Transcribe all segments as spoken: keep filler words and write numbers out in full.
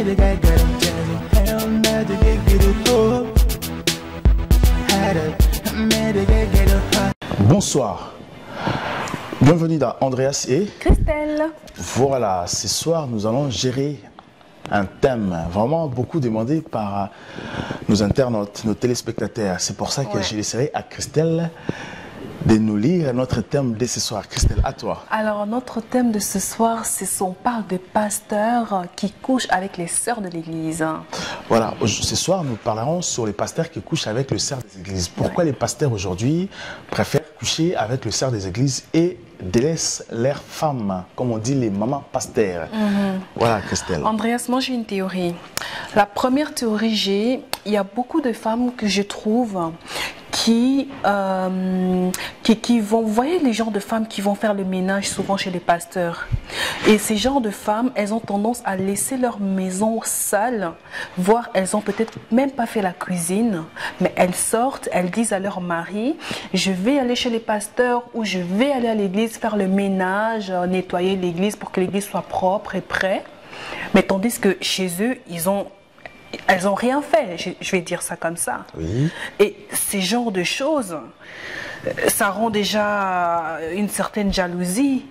Bonsoir, bienvenue dans Andreas et Christelle. Voilà, ce soir nous allons gérer un thème vraiment beaucoup demandé par nos internautes, nos téléspectateurs. C'est pour ça que ouais. j'ai laissé à Christelle de nous lire notre thème de ce soir. Christelle, à toi. Alors, notre thème de ce soir, c'est on parle de pasteurs qui couchent avec les sœurs de l'Église. Voilà, ce soir, nous parlerons sur les pasteurs qui couchent avec le sœurs des Églises. Pourquoi ouais. les pasteurs aujourd'hui préfèrent coucher avec le sœurs des Églises et délaissent leurs femmes, comme on dit les mamans pasteurs. Mm-hmm. Voilà, Christelle. Andreas, moi j'ai une théorie. La première théorie, j'ai, il y a beaucoup de femmes que je trouve Qui, euh, qui, qui vont, vous voyez les genres de femmes qui vont faire le ménage souvent chez les pasteurs. Et ces genres de femmes, elles ont tendance à laisser leur maison sale, voire elles ont peut-être même pas fait la cuisine, mais elles sortent, elles disent à leur mari, je vais aller chez les pasteurs ou je vais aller à l'église faire le ménage, nettoyer l'église pour que l'église soit propre et prête. Mais tandis que chez eux, ils ont Elles n'ont rien fait, je vais dire ça comme ça. Oui. Et ces genres de choses, ça rend déjà une certaine jalousie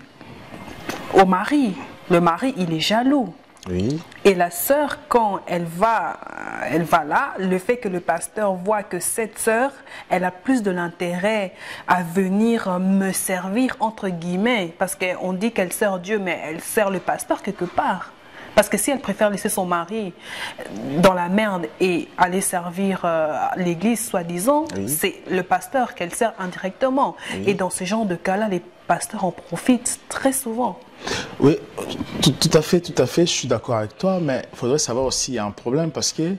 au mari. Le mari, il est jaloux. Oui. Et la sœur, quand elle va, elle va là, le fait que le pasteur voit que cette sœur, elle a plus de l'intérêt à venir me servir, entre guillemets, parce qu'on dit qu'elle sert Dieu, mais elle sert le pasteur quelque part. Parce que si elle préfère laisser son mari dans la merde et aller servir euh, l'église, soi-disant, oui. c'est le pasteur qu'elle sert indirectement. Oui. Et dans ce genre de cas-là, les pasteurs en profitent très souvent. Oui, tout, tout à fait, tout à fait, je suis d'accord avec toi, mais il faudrait savoir aussi, il y a un problème parce que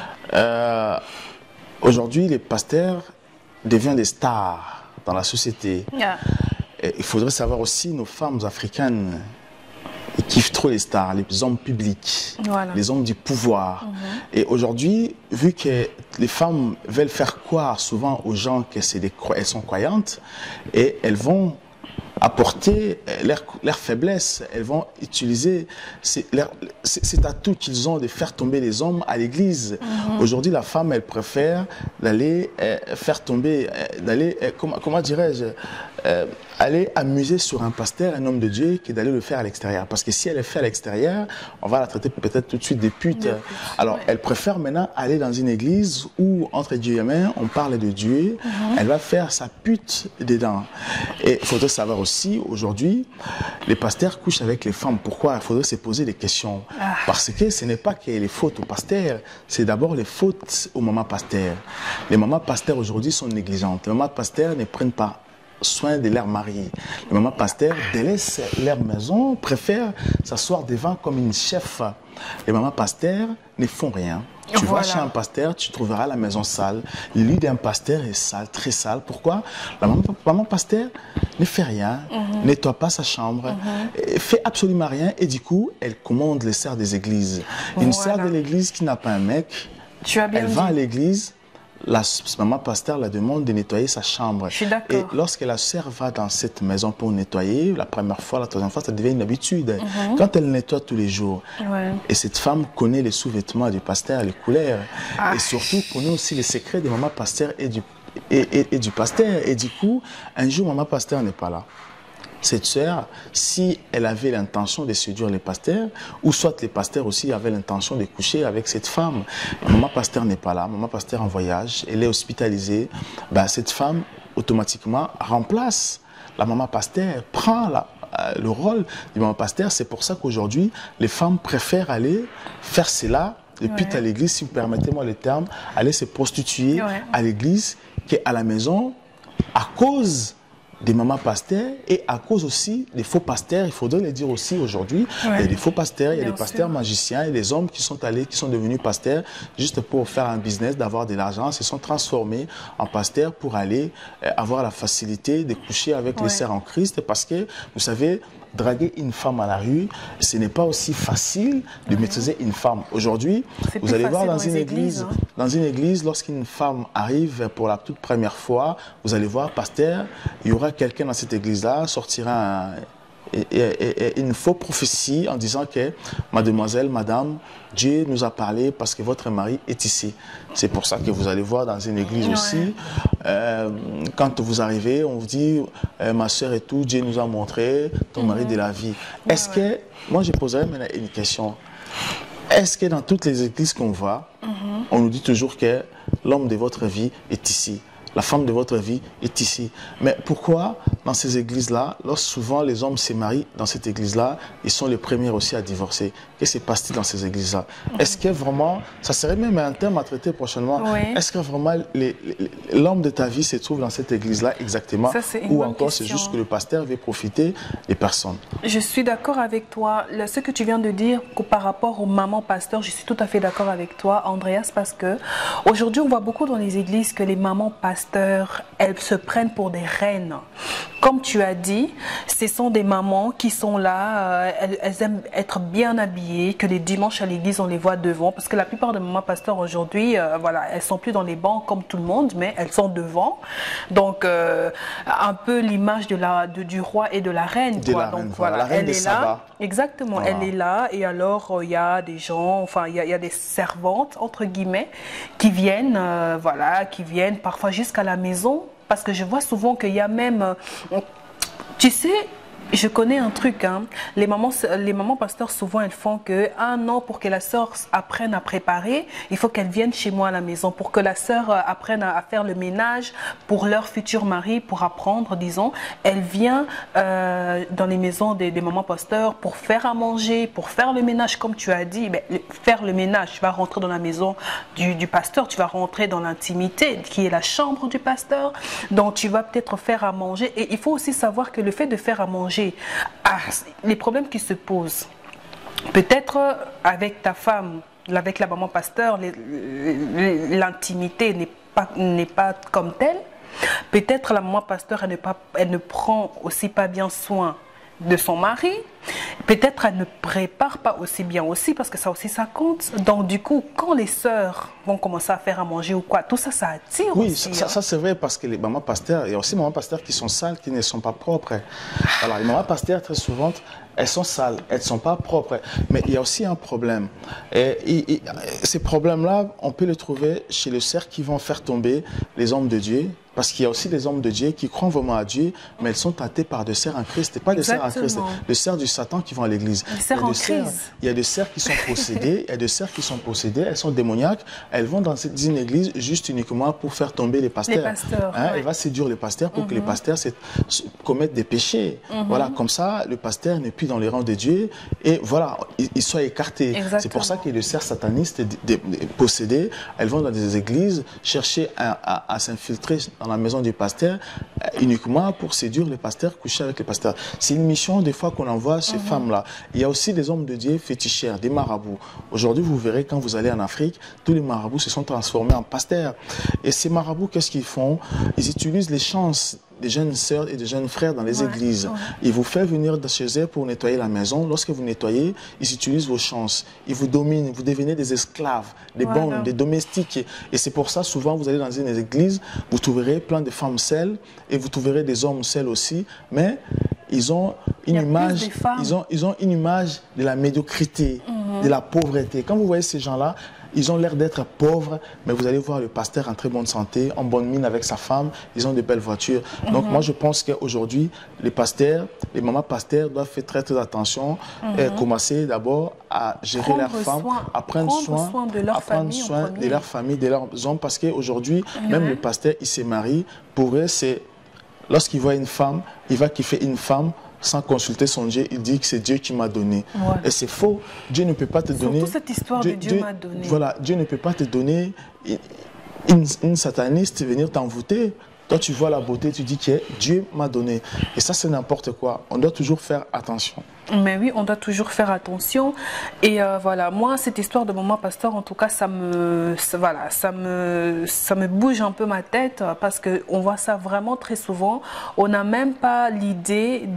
euh, aujourd'hui, les pasteurs deviennent des stars dans la société. Yeah. Et il faudrait savoir aussi, nos femmes africaines, ils kiffent trop les stars, les hommes publics, voilà. les hommes du pouvoir. Mm-hmm. Et aujourd'hui, vu que les femmes veulent faire croire souvent aux gens qu'elles sont croyantes, et elles vont apporter leur, leur faiblesse, elles vont utiliser cet atout qu'ils ont de faire tomber les hommes à l'église. Mm-hmm. Aujourd'hui, la femme, elle préfère d'aller euh, faire tomber, euh, d'aller, euh, comment, comment dirais-je, euh, aller amuser sur un pasteur, un homme de Dieu, que d'aller le faire à l'extérieur. Parce que si elle le fait à l'extérieur, on va la traiter peut-être tout de suite de pute. Alors, elle préfère maintenant aller dans une église où, entre Dieu et main, on parle de Dieu. Mm-hmm. Elle va faire sa pute dedans. Et il faudrait savoir aussi, aujourd'hui, les pasteurs couchent avec les femmes. Pourquoi? Il faudrait se poser des questions. Ah. Parce que ce n'est pas que les fautes aux pasteurs, c'est d'abord les fautes aux mamans pasteurs. Les mamans pasteurs aujourd'hui sont négligentes. Les mamans pasteurs ne prennent pas soin de leur mari. Les mamans pasteurs délaissent leur maison, préfèrent s'asseoir devant comme une chef. Les mamans pasteurs ne font rien. Tu voilà. vas chez un pasteur, tu trouveras la maison sale. Le lit d'un pasteur est sale, très sale. Pourquoi? La maman, maman pasteur ne fait rien, mm-hmm. nettoie pas sa chambre, mm-hmm. fait absolument rien et du coup, elle commande les sœurs des églises. Une voilà. sœur de l'église qui n'a pas un mec, tu as bien elle dit. va à l'église, la maman pasteur la demande de nettoyer sa chambre. Je suis d'accord. Et lorsque la sœur va dans cette maison pour nettoyer, la première fois, la troisième fois, ça devient une habitude. Mm-hmm. Quand elle nettoie tous les jours, ouais. et cette femme connaît les sous-vêtements du pasteur, les couleurs, ah. et surtout connaît aussi les secrets de maman pasteur et du, et, et, et du pasteur. Et du coup, un jour, maman pasteur n'est pas là. Cette sœur, si elle avait l'intention de séduire les pasteurs, ou soit les pasteurs aussi avaient l'intention de coucher avec cette femme, maman pasteur n'est pas là, maman pasteur en voyage, elle est hospitalisée, ben, cette femme automatiquement remplace la maman pasteur, prend la, euh, le rôle du maman pasteur. C'est pour ça qu'aujourd'hui, les femmes préfèrent aller faire cela, et puis ouais. à l'église, si vous permettez-moi le terme, aller se prostituer ouais. à l'église qu'à la maison, à cause des mamans pasteurs et à cause aussi des faux pasteurs. Il faudrait le dire aussi aujourd'hui. Ouais. Il y a des faux pasteurs, il y a Bien des pasteurs sûr. magiciens, il y a des hommes qui sont allés, qui sont devenus pasteurs juste pour faire un business, d'avoir de l'argent, se sont transformés en pasteurs pour aller euh, avoir la facilité de coucher avec ouais. les sœurs en Christ parce que, vous savez, draguer une femme à la rue, ce n'est pas aussi facile de maîtriser une femme. Aujourd'hui, vous allez voir dans, dans une église, hein. dans une église, lorsqu'une femme arrive pour la toute première fois, vous allez voir, pasteur, il y aura quelqu'un dans cette église-là, sortira un, et, et, et une fausse prophétie en disant que, mademoiselle, madame, Dieu nous a parlé parce que votre mari est ici. C'est pour ça que vous allez voir dans une église ouais. aussi, euh, quand vous arrivez, on vous dit, euh, ma soeur et tout, Dieu nous a montré ton mm-hmm. mari de la vie. Ouais, Est-ce ouais. que, moi je poserais maintenant une question, est-ce que dans toutes les églises qu'on voit, mm-hmm. on nous dit toujours que l'homme de votre vie est ici? La femme de votre vie est ici. Mais pourquoi, dans ces églises-là, lorsque souvent les hommes se marient dans cette église-là, ils sont les premiers aussi à divorcer? Qu'est-ce qui se passe-t-il dans ces églises-là? Est-ce que vraiment, ça serait même un thème à traiter prochainement, oui. est-ce que vraiment l'homme de ta vie se trouve dans cette église-là exactement? Ça, ou encore c'est juste que le pasteur veut profiter des personnes? Je suis d'accord avec toi. Le, ce que tu viens de dire par rapport aux mamans pasteurs, je suis tout à fait d'accord avec toi, Andreas, parce que aujourd'hui on voit beaucoup dans les églises que les mamans pasteurs elles se prennent pour des reines. Comme tu as dit, ce sont des mamans qui sont là, euh, elles, elles aiment être bien habillées, que les dimanches à l'église on les voit devant, parce que la plupart des mamans pasteurs aujourd'hui, euh, voilà, elles sont plus dans les bancs comme tout le monde, mais elles sont devant. Donc euh, un peu l'image de la de, du roi et de la reine. De quoi. la Donc reine, voilà, la reine elle des est là. sabbats. Exactement, voilà. Elle est là et alors il euh, y a des gens, enfin il y, y a des servantes entre guillemets qui viennent, euh, voilà, qui viennent parfois jusqu'à la maison. Parce que je vois souvent qu'il y a même, tu sais, je connais un truc, hein. les, mamans, les mamans pasteurs souvent elles font que un an pour que la sœur apprenne à préparer, il faut qu'elle vienne chez moi à la maison, pour que la sœur apprenne à, à faire le ménage pour leur futur mari, pour apprendre, disons, elle vient euh, dans les maisons des, des mamans pasteurs pour faire à manger, pour faire le ménage, comme tu as dit, ben, faire le ménage, tu vas rentrer dans la maison du, du pasteur, tu vas rentrer dans l'intimité qui est la chambre du pasteur, donc tu vas peut-être faire à manger, et il faut aussi savoir que le fait de faire à manger, ah, les problèmes qui se posent, peut-être avec ta femme, avec la maman pasteur, l'intimité n'est pas, n'est pas comme telle. Peut-être la maman pasteur, elle ne, pas, elle ne prend aussi pas bien soin de son mari. Peut-être elle ne prépare pas aussi bien aussi, parce que ça aussi ça compte. Donc du coup, quand les sœurs vont commencer à faire à manger ou quoi, tout ça, ça attire oui, aussi. Oui, ça, hein. ça c'est vrai, parce que les mamans pasteurs, il y a aussi des mamans pasteurs qui sont sales, qui ne sont pas propres. Alors les mamans pasteurs, très souvent, elles sont sales, elles ne sont pas propres. Mais il y a aussi un problème. Et, et, et ces problèmes-là, on peut les trouver chez les sœurs qui vont faire tomber les hommes de Dieu. Parce qu'il y a aussi des hommes de Dieu qui croient vraiment à Dieu, mais elles sont tentées par des sœurs en Christ. Et pas des sœurs en Christ, des sœurs du Satan qui vont à l'église. Des sœurs en crise. Il y a des sœurs qui sont possédées, il y a des sœurs qui sont possédées, elles sont démoniaques. Elles vont dans une église juste uniquement pour faire tomber les pasteurs. Les pasteurs hein, ouais. Elle va séduire les pasteurs pour mm-hmm. que les pasteurs commettent des péchés. Mm-hmm. Voilà, comme ça, le pasteur n'est plus dans les rangs de Dieu et voilà, il, il soit écarté. C'est pour ça que les sœurs satanistes de, de, de, possédées, elles vont dans des églises chercher à, à, à s'infiltrer dans la maison du pasteur uniquement pour séduire les pasteurs, coucher avec les pasteurs. C'est une mission des fois qu'on envoie ces mm-hmm. femmes-là. Il y a aussi des hommes de Dieu féticheurs, des marabouts. Aujourd'hui, vous verrez quand vous allez en Afrique, tous les marabouts se sont transformés en pasteurs. Et ces marabouts, qu'est-ce qu'ils font? Ils utilisent les chances des jeunes sœurs et des jeunes frères dans les ouais, églises. Ouais. Ils vous font venir de chez eux pour nettoyer la maison. Lorsque vous nettoyez, ils utilisent vos chances. Ils vous dominent, vous devenez des esclaves, des voilà. bonnes, des domestiques. Et c'est pour ça, souvent, vous allez dans une église, vous trouverez plein de femmes seules et vous trouverez des hommes seuls aussi. Mais ils ont une image, ils ont, ils ont une image de la médiocrité, mm-hmm. de la pauvreté. Quand vous voyez ces gens-là, ils ont l'air d'être pauvres, mais vous allez voir le pasteur en très bonne santé, en bonne mine avec sa femme, ils ont de belles voitures. Mm-hmm. Donc moi je pense qu'aujourd'hui, les pasteurs, les mamans pasteurs doivent faire très très attention mm-hmm. et commencer d'abord à gérer prendre leurs femmes, soin, à prendre, prendre soin, soin de leur à prendre famille, soin de leur famille, de leurs hommes, parce qu'aujourd'hui, mm-hmm. même le pasteur, il se marie, pour eux, c'est lorsqu'il voit une femme, il va kiffer une femme, sans consulter son Dieu, il dit que c'est Dieu qui m'a donné. Ouais. Et c'est faux. Dieu ne peut pas te donner... Surtout cette histoire Dieu, de Dieu, Dieu m'a donné. Voilà, Dieu ne peut pas te donner une, une sataniste venir t'envoûter. Toi, tu vois la beauté, tu dis que Dieu m'a donné. Et ça, c'est n'importe quoi. On doit toujours faire attention. Mais oui, on doit toujours faire attention. Et euh, voilà, moi, cette histoire de maman pasteur, en tout cas, ça me, ça, voilà, ça me, ça me bouge un peu ma tête parce qu'on voit ça vraiment très souvent. On n'a même pas l'idée de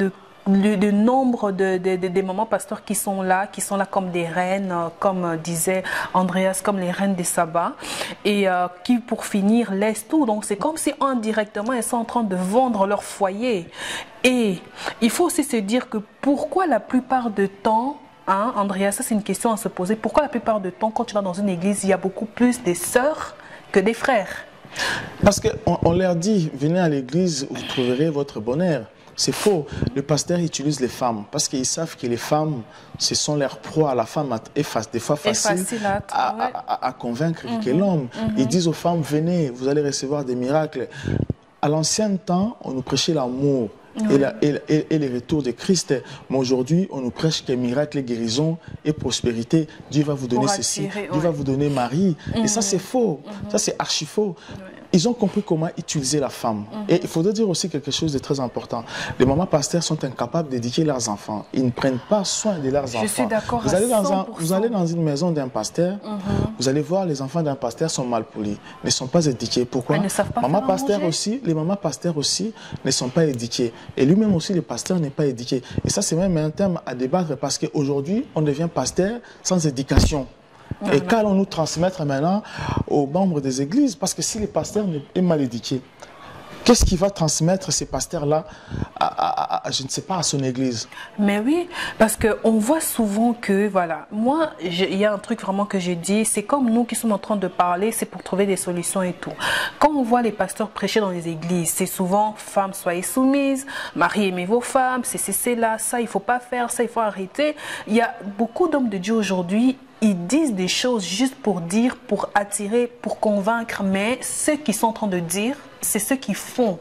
le, le nombre de, de, de, de mamans pasteurs qui sont là, qui sont là comme des reines, comme disait Andreas, comme les reines des sabbats, et euh, qui pour finir laissent tout. Donc c'est comme si indirectement elles sont en train de vendre leur foyer. Et il faut aussi se dire que pourquoi la plupart du temps, hein, Andreas, ça c'est une question à se poser, pourquoi la plupart du temps quand tu vas dans une église, il y a beaucoup plus des sœurs que des frères? Parce qu'on on leur dit, venez à l'église, vous trouverez votre bonheur. C'est faux. Le pasteur utilise les femmes parce qu'ils savent que les femmes, ce sont leurs proies. La femme est des fois facile, facile à, à, ouais. à, à convaincre mm-hmm. que l'homme. Mm-hmm. Ils disent aux femmes, venez, vous allez recevoir des miracles. À l'ancien temps, on nous prêchait l'amour. Oui. Et, la, et, et, et le retour de Christ. Mais aujourd'hui, on nous prêche que miracles, guérison et prospérité. Dieu va vous donner Pour ceci, attirer, Dieu ouais. va vous donner Marie. Mm-hmm. Et ça, c'est faux. Mm-hmm. Ça, c'est archi faux. Ouais. Ils ont compris comment utiliser la femme. Mm-hmm. Et il faudrait dire aussi quelque chose de très important. Les mamans pasteurs sont incapables d'éduquer leurs enfants. Ils ne prennent pas soin de leurs Je enfants. Je suis d'accord vous, allez dans un, vous allez dans une maison d'un pasteur, mm-hmm. vous allez voir les enfants d'un pasteur sont mal polis, ne sont pas éduqués. Pourquoi? Ils ne savent pas Maman pasteur aussi, les mamans pasteurs aussi ne sont pas éduquées. Et lui-même aussi, le pasteur n'est pas éduqué. Et ça, c'est même un terme à débattre parce qu'aujourd'hui, on devient pasteur sans éducation. Et qu'allons-nous transmettre maintenant aux membres des églises? Parce que si le pasteur est mal éduqué, qu'est-ce qui va transmettre ces pasteurs-là à, à, à, je ne sais pas, à son église? Mais oui, parce qu'on voit souvent que, voilà, moi, il y a un truc vraiment que j'ai dit, c'est comme nous qui sommes en train de parler, c'est pour trouver des solutions et tout. Quand on voit les pasteurs prêcher dans les églises, c'est souvent, femmes, soyez soumises, mari, aimez vos femmes, c'est c'est là, ça, il ne faut pas faire, ça, il faut arrêter. Il y a beaucoup d'hommes de Dieu aujourd'hui, ils disent des choses juste pour dire, pour attirer, pour convaincre, mais ceux qui sont en train de dire, c'est ceux qui font.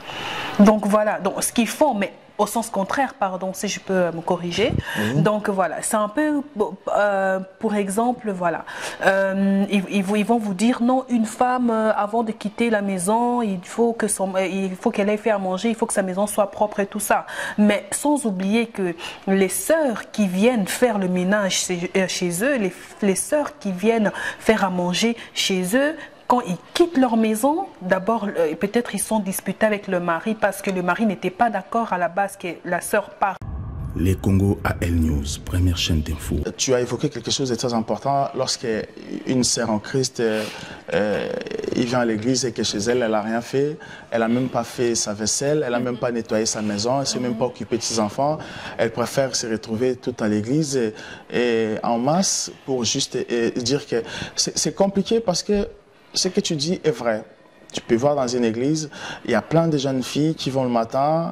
Donc voilà, donc ce qu'ils font, mais au sens contraire, pardon, si je peux me corriger. Mmh. Donc voilà, c'est un peu, euh, pour exemple, voilà, euh, ils, ils vont vous dire non, une femme euh, avant de quitter la maison, il faut que son, il faut qu'elle ait fait à manger, il faut que sa maison soit propre et tout ça. Mais sans oublier que les sœurs qui viennent faire le ménage chez, chez eux, les, les sœurs qui viennent faire à manger chez eux, quand ils quittent leur maison, d'abord, euh, peut-être ils sont disputés avec le mari parce que le mari n'était pas d'accord à la base que la sœur parte. Les Congo A L News, première chaîne d'info. Tu as évoqué quelque chose de très important. Lorsqu'une sœur en Christ euh, euh, il vient à l'église et que chez elle, elle n'a rien fait, elle n'a même pas fait sa vaisselle, elle n'a même pas nettoyé sa maison, elle ne s'est même pas occupée de ses enfants. Elle préfère se retrouver toute à l'église et, et en masse pour juste et, et dire que c'est compliqué parce que ce que tu dis est vrai. Tu peux voir dans une église, il y a plein de jeunes filles qui vont le matin,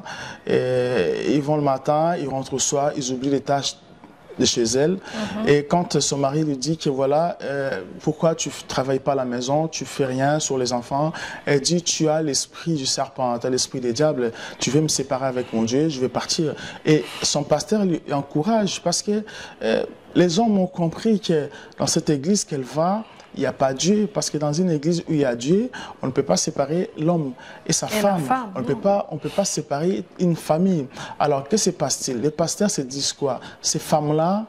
et ils vont le matin, ils rentrent au soir, ils oublient les tâches de chez elles. Mm-hmm. Et quand son mari lui dit que voilà, euh, pourquoi tu ne travailles pas à la maison, tu ne fais rien sur les enfants, elle dit tu as l'esprit du serpent, tu as l'esprit des diables, tu veux me séparer avec mon Dieu, je vais partir. Et son pasteur lui encourage parce que euh, les hommes ont compris que dans cette église qu'elle va, il n'y a pas Dieu, parce que dans une église où il y a Dieu, on ne peut pas séparer l'homme et sa et femme. femme. On ne peut pas, on peut pas séparer une famille. Alors, que se passe-t-il? Les pasteurs se disent quoi? Ces femmes-là,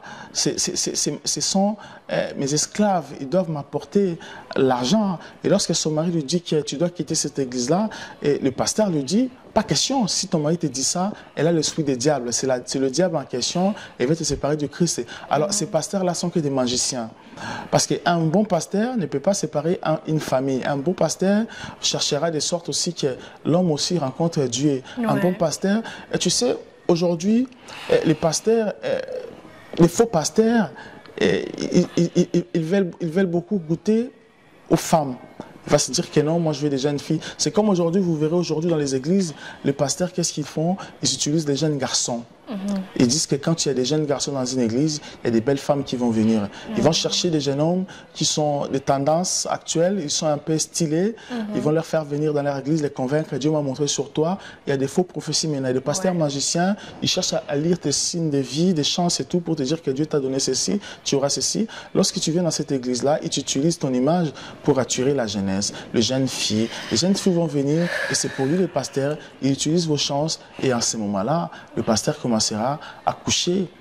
ce sont euh, mes esclaves, ils doivent m'apporter l'argent. Et lorsque son mari lui dit que tu dois quitter cette église-là, et le pasteur lui dit, pas question, si ton mari te dit ça, elle a l'esprit des diables, c'est le diable en question, elle veut te séparer du Christ. Alors, mmh. ces pasteurs-là sont que des magiciens. Parce qu'un bon pasteur ne peut pas séparer un, une famille. Un bon pasteur cherchera de sorte aussi que l'homme aussi rencontre Dieu. Ouais. Un bon pasteur, et tu sais, aujourd'hui, les pasteurs, les faux pasteurs, ils, ils, ils, ils, veulent, ils veulent beaucoup goûter aux femmes. Il va se dire que non, moi je veux des jeunes filles. C'est comme aujourd'hui, vous verrez aujourd'hui dans les églises, les pasteurs, qu'est-ce qu'ils font? Ils utilisent des jeunes garçons. Mm-hmm. Ils disent que quand il y a des jeunes garçons dans une église, il y a des belles femmes qui vont venir. Mm-hmm. Ils vont chercher des jeunes hommes qui sont des tendances actuelles, ils sont un peu stylés. Mm-hmm. Ils vont leur faire venir dans leur église, les convaincre. Dieu m'a montré sur toi. Il y a des faux prophéties maintenant. Des pasteurs ouais. magiciens, ils cherchent à, à lire tes signes de vie, des chances et tout pour te dire que Dieu t'a donné ceci, tu auras ceci. Lorsque tu viens dans cette église-là, ils utilisent ton image pour attirer la jeunesse, les jeunes filles. Les jeunes filles vont venir et c'est pour lui le pasteur. Il utilise vos chances et en ce moment-là, le pasteur commence à coucher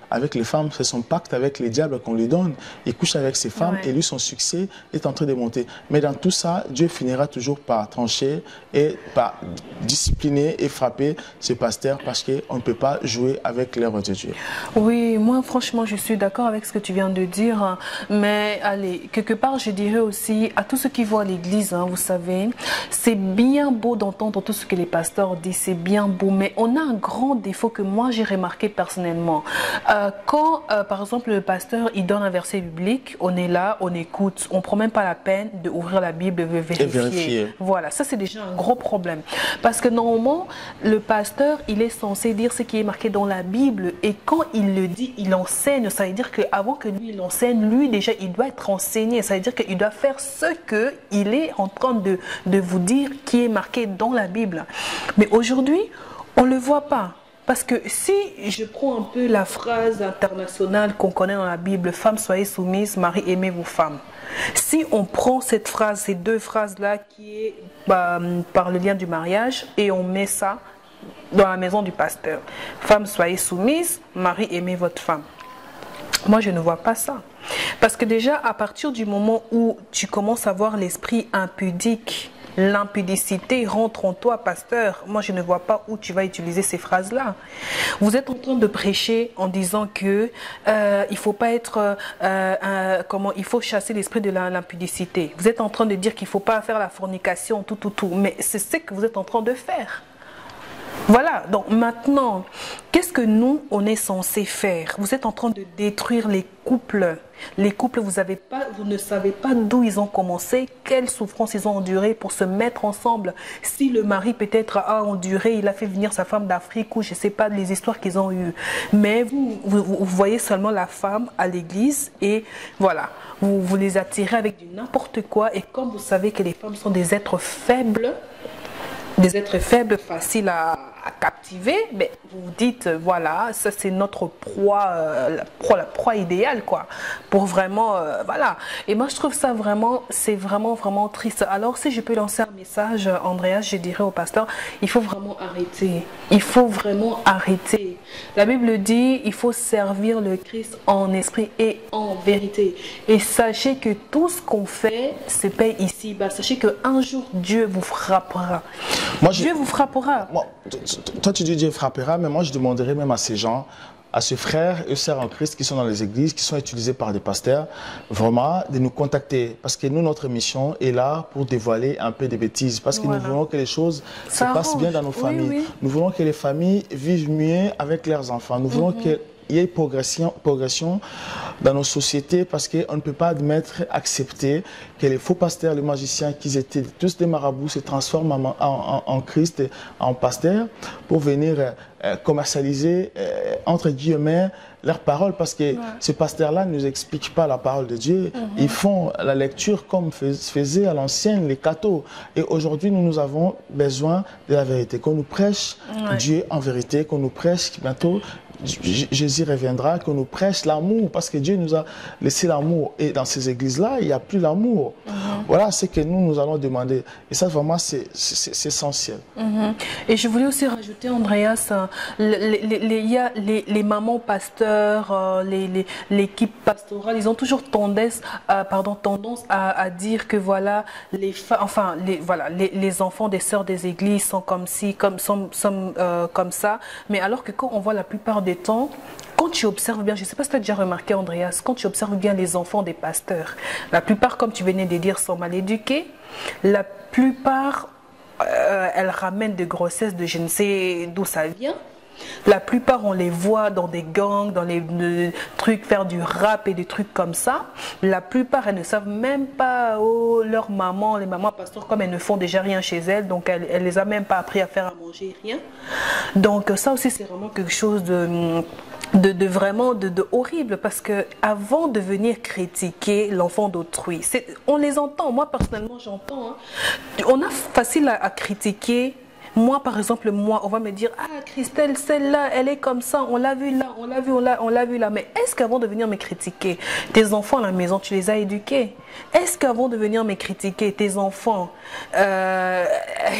avec les femmes, c'est son pacte avec les diables qu'on lui donne. Il couche avec ces femmes Ouais. et lui, son succès est en train de monter. Mais dans tout ça, Dieu finira toujours par trancher et par discipliner et frapper ce pasteur parce qu'on ne peut pas jouer avec l'œuvre de Dieu. Oui, moi franchement je suis d'accord avec ce que tu viens de dire, hein. Mais allez, quelque part je dirais aussi à tous ceux qui vont à l'église, hein, vous savez, c'est bien beau d'entendre tout ce que les pasteurs disent, c'est bien beau, mais on a un grand défaut que moi j'ai remarqué personnellement. Euh, quand euh, par exemple le pasteur il donne un verset biblique, on est là, on écoute, on ne prend même pas la peine d'ouvrir la Bible et de vérifier. Et vérifier. Voilà, ça c'est déjà un gros problème. Parce que normalement, le pasteur, il est censé dire ce qui est marqué dans la Bible. Et quand il le dit, il enseigne. Ça veut dire qu'avant que lui, il enseigne, lui déjà, il doit être enseigné. Ça veut dire qu'il doit faire ce qu'il est en train de, de vous dire qui est marqué dans la Bible. Mais aujourd'hui, on ne le voit pas. Parce que si je prends un peu la phrase internationale qu'on connaît dans la Bible, « Femmes, soyez soumises, mari, aimez vos femmes ». Si on prend cette phrase, ces deux phrases-là qui est bah, par le lien du mariage et on met ça dans la maison du pasteur. « Femmes, soyez soumises, mari, aimez votre femme ». Moi, je ne vois pas ça. Parce que déjà, à partir du moment où tu commences à voir l'esprit impudique, l'impudicité rentre en toi, pasteur. Moi, je ne vois pas où tu vas utiliser ces phrases-là. Vous êtes en train de prêcher en disant que euh, il faut pas être, euh, euh, comment, il faut chasser l'esprit de l'impudicité. Vous êtes en train de dire qu'il faut pas faire la fornication, tout, tout, tout. Mais c'est ce que vous êtes en train de faire. Voilà, donc maintenant, qu'est-ce que nous, on est censé faire? Vous êtes en train de détruire les couples. Les couples, vous, avez pas, vous ne savez pas d'où ils ont commencé, quelles souffrances ils ont endurées pour se mettre ensemble. Si le mari peut-être a enduré, il a fait venir sa femme d'Afrique ou je ne sais pas les histoires qu'ils ont eues. Mais vous, vous, vous voyez seulement la femme à l'église et voilà, vous, vous les attirez avec du n'importe quoi. Et comme vous savez que les femmes sont des êtres faibles, des êtres faibles, faciles à, à captiver, mais vous vous dites, voilà, ça c'est notre proie, euh, la proie, la proie idéale, quoi, pour vraiment, euh, voilà. Et moi je trouve ça vraiment, c'est vraiment, vraiment triste. Alors si je peux lancer un message, Andreas, je dirais au pasteur, il faut vraiment arrêter. Il faut vraiment arrêter. La Bible dit, il faut servir le Christ en esprit et en vérité. Et sachez que tout ce qu'on fait se paye ici-bas. Sachez qu'un jour, Dieu vous frappera. Moi, je, Dieu vous frappera. Moi, toi, tu dis Dieu frappera, mais moi, je demanderais même à ces gens, à ces frères et sœurs en Christ qui sont dans les églises, qui sont utilisés par des pasteurs, vraiment de nous contacter. Parce que nous, notre mission est là pour dévoiler un peu des bêtises. Parce que voilà. Nous voulons que les choses Ça se passent arrange. bien dans nos familles. Oui, oui. Nous voulons que les familles vivent mieux avec leurs enfants. Nous voulons mm-hmm. qu'il y ait progression, progression dans nos sociétés parce qu'on ne peut pas admettre, accepter que les faux pasteurs, les magiciens, qu'ils étaient tous des marabouts, se transforment en, en, en Christ, en pasteurs, pour venir euh, commercialiser, euh, entre guillemets, leurs paroles. Parce que ouais. ces pasteurs-là ne nous expliquent pas la parole de Dieu. Mm-hmm. Ils font la lecture comme faisaient à l'ancienne les cathos. Et aujourd'hui, nous, nous avons besoin de la vérité. Qu'on nous prêche ouais. Dieu en vérité, qu'on nous prêche bientôt Jésus reviendra, qu'on nous prêche l'amour, parce que Dieu nous a laissé l'amour. Et dans ces églises-là, il n'y a plus l'amour. Mm-hmm. Voilà ce que nous, nous allons demander. Et ça, vraiment, c'est essentiel. Mm-hmm. Et je voulais aussi rajouter, Andreas, les, les, les, y a les, les mamans pasteurs, l'équipe pastorale, ils ont toujours tendance, euh, pardon, tendance à, à dire que voilà, les, enfin, les, voilà, les, les enfants des sœurs des églises sont comme ci, comme, sont, sont, euh, comme ça. Mais alors que quand on voit la plupart des temps, quand tu observes bien, je ne sais pas si tu as déjà remarqué, Andreas, quand tu observes bien les enfants des pasteurs, la plupart, comme tu venais de dire, sont mal éduqués. La plupart, euh, elles ramènent de grossesses de je ne sais d'où ça vient. La plupart, on les voit dans des gangs, dans les, les trucs, faire du rap et des trucs comme ça. La plupart, elles ne savent même pas, oh, leur maman, les mamans pasteurs, comme elles ne font déjà rien chez elles, donc elles ne les a même pas appris à faire à manger, rien. Donc ça aussi, c'est vraiment quelque chose de... De, de vraiment de, de horrible, parce que avant de venir critiquer l'enfant d'autrui, on les entend, moi personnellement j'entends, hein. On a facile à, à critiquer. Moi par exemple, moi on va me dire, ah Christelle, celle-là elle est comme ça, on l'a vu là, on l'a vu, on l'a on l'a vu là. Mais est-ce qu'avant de venir me critiquer, tes enfants à la maison, tu les as éduqués? Est-ce qu'avant de venir me critiquer, tes enfants, euh,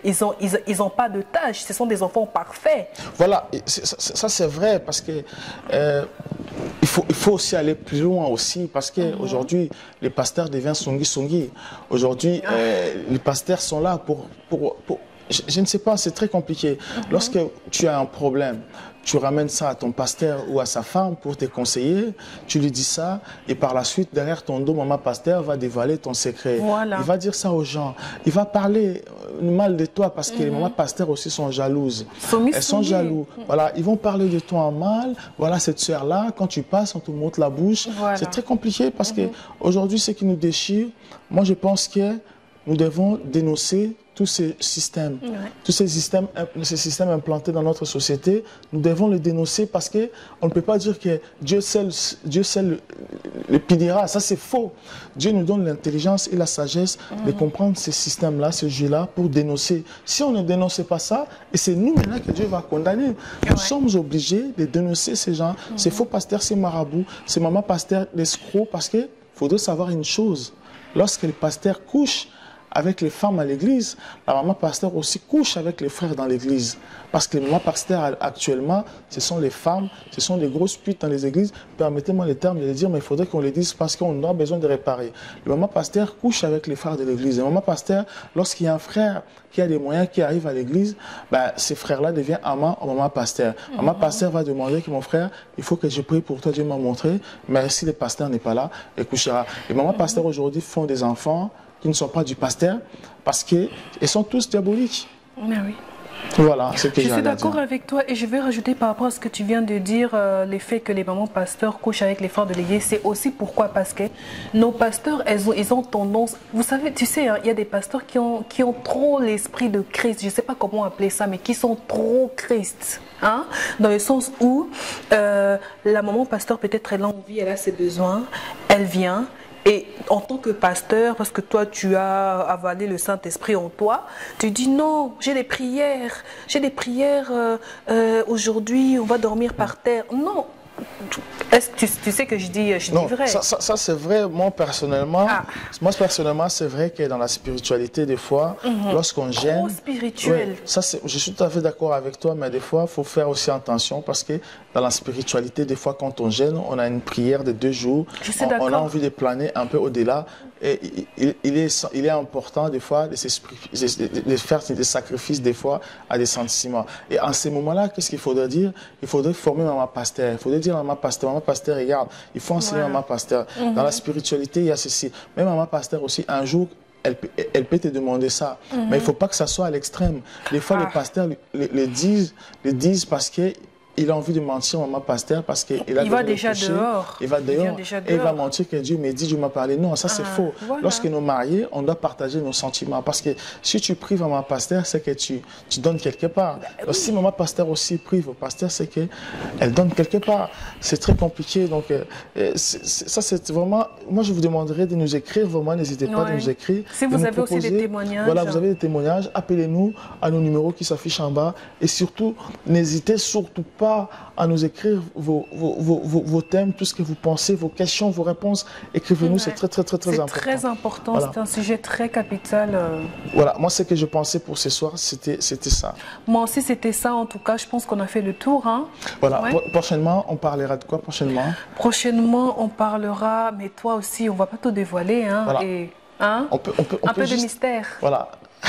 ils n'ont ils, ils ont pas de tâches, ce sont des enfants parfaits. Voilà, et ça, ça c'est vrai parce que euh, il, faut, il faut aussi aller plus loin aussi parce qu'aujourd'hui, mm-hmm. les pasteurs deviennent songi-songi. Aujourd'hui, euh, les pasteurs sont là pour... pour, pour je, je ne sais pas, c'est très compliqué. Mm-hmm. Lorsque tu as un problème, tu ramènes ça à ton pasteur ou à sa femme pour te conseiller, tu lui dis ça et par la suite, derrière ton dos, maman pasteur va dévoiler ton secret. Voilà. Il va dire ça aux gens. Il va parler mal de toi parce que mm-hmm. les mamans pasteurs aussi sont jalouses. Soumi, Elles sont soumi. jaloux. Voilà, ils vont parler de toi en mal. Voilà, cette soeur-là, quand tu passes, on te monte la bouche. Voilà. C'est très compliqué parce mm-hmm. qu'aujourd'hui, ce qui nous déchire, moi je pense que nous devons dénoncer tous ces systèmes, ouais. tous ces systèmes, ces systèmes implantés dans notre société, nous devons les dénoncer parce qu'on ne peut pas dire que Dieu seul, Dieu seul le punira. Ça, c'est faux. Dieu nous donne l'intelligence et la sagesse mmh. de comprendre ces systèmes-là, ce jeu-là, pour dénoncer. Si on ne dénonce pas ça, et c'est nous maintenant que Dieu va condamner, nous ouais. sommes obligés de dénoncer ces gens, mmh. ces faux pasteurs, ces marabouts, ces mamans pasteurs, les escrocs, parce qu'il faudrait savoir une chose. Lorsque les pasteurs couchent avec les femmes à l'église, la maman pasteur aussi couche avec les frères dans l'église. Parce que les mamans pasteurs actuellement, ce sont les femmes, ce sont les grosses putes dans les églises. Permettez-moi les termes de les dire, mais il faudrait qu'on les dise parce qu'on a besoin de réparer. Les mamans pasteurs couchent avec les frères de l'église. Les mamans pasteurs, lorsqu'il y a un frère qui a des moyens, qui arrive à l'église, ben, ces frères-là deviennent amants au maman pasteur. Mm-hmm. Maman pasteur va demander que mon frère, il faut que je prie pour toi, Dieu m'a montré, mais si le pasteur n'est pas là, il couchera. Les mamans mm-hmm. pasteurs aujourd'hui font des enfants qui ne sont pas du pasteur, parce qu'ils sont tous diaboliques. Mais oui. Voilà, c'est que je suis d'accord avec toi et je vais rajouter par rapport à ce que tu viens de dire, euh, l'effet que les mamans pasteurs couchent avec les frères de l'église, c'est aussi pourquoi, parce que nos pasteurs, elles ont, ils ont tendance, vous savez, tu sais, hein, il y a des pasteurs qui ont, qui ont trop l'esprit de Christ, je ne sais pas comment appeler ça, mais qui sont trop Christ. Hein? Dans le sens où euh, la maman pasteur, peut-être elle a envie, elle a ses besoins, elle vient. Et en tant que pasteur, parce que toi tu as avalé le Saint-Esprit en toi, tu dis non, j'ai des prières, j'ai des prières, euh, euh, aujourd'hui on va dormir par terre. Non, est-ce que tu, tu sais que je dis, je non, dis vrai? Ça, ça, ça c'est vrai, moi personnellement, ah. moi personnellement c'est vrai que dans la spiritualité des fois, mm-hmm. lorsqu'on gêne... Trop spirituel. Ouais, ça, je suis tout à fait d'accord avec toi, mais des fois il faut faire aussi attention parce que dans la spiritualité, des fois quand on gêne, on a une prière de deux jours, on, on a envie de planer un peu au-delà. Et il, il, est, il est important des fois de, de, de faire des sacrifices des fois à des sentiments. Et en ces moments-là, qu'est-ce qu'il faudrait dire? Il faudrait former maman pasteur. Il faudrait dire maman pasteur, maman pasteur, regarde, il faut enseigner ouais. maman pasteur. Mm-hmm. Dans la spiritualité, il y a ceci. Même maman pasteur aussi, un jour, elle, elle peut te demander ça. Mm-hmm. Mais il ne faut pas que ça soit à l'extrême. Des fois, ah. les pasteurs le, le, le, disent, le disent parce que il a envie de mentir maman pasteur parce qu'il a il va déjà coucher, dehors. Il va dehors il et il va mentir que Dieu m'a dit, Dieu m'a parlé. Non, ça c'est ah, faux. Voilà. Lorsque nous mariés, on doit partager nos sentiments parce que si tu prives maman pasteur, c'est que tu, tu donnes quelque part. Bah, oui. Si maman pasteur aussi prive au pasteur, c'est qu'elle donne quelque part. C'est très compliqué. Donc euh, c'est, c'est, ça c'est vraiment... Moi je vous demanderai de nous écrire, vraiment n'hésitez pas ouais. de nous écrire. Si vous avez proposer, aussi des témoignages. Voilà, vous avez des témoignages, appelez-nous à nos numéros qui s'affichent en bas et surtout, n'hésitez surtout pas pas à nous écrire vos, vos, vos, vos thèmes, tout ce que vous pensez, vos questions, vos réponses. Écrivez-nous, ouais. c'est très, très, très, très important. C'est très important, voilà. C'est un sujet très capital. Euh... Voilà, moi, ce que je pensais pour ce soir, c'était ça. Moi aussi, c'était ça. En tout cas, je pense qu'on a fait le tour. Hein. Voilà, ouais. Prochainement, on parlera de quoi prochainement? Prochainement, on parlera, mais toi aussi, on ne va pas tout dévoiler. Hein, voilà. Et, hein, on peut, on peut, on un peut peu juste... de mystère. Voilà.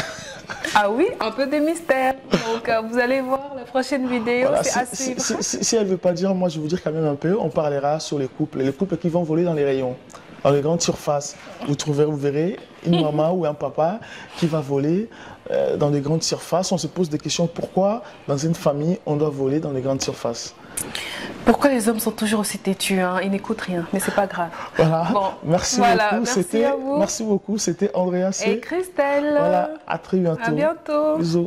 Ah oui, un peu de mystère. Donc, euh, vous allez voir la prochaine vidéo, voilà, c'est à suivre. Si, si, si elle ne veut pas dire, moi je vais vous dire quand même un peu, on parlera sur les couples. Les couples qui vont voler dans les rayons, dans les grandes surfaces. Vous, trouverez, vous verrez une maman ou un papa qui va voler euh, dans les grandes surfaces. On se pose des questions, pourquoi dans une famille on doit voler dans les grandes surfaces? Pourquoi les hommes sont toujours aussi têtus, hein? Ils n'écoutent rien, mais c'est pas grave. Voilà, bon, merci voilà, beaucoup. Merci à vous. Merci beaucoup, c'était Andrea C. Et Christelle. Voilà, à très bientôt. À bientôt. Bisous.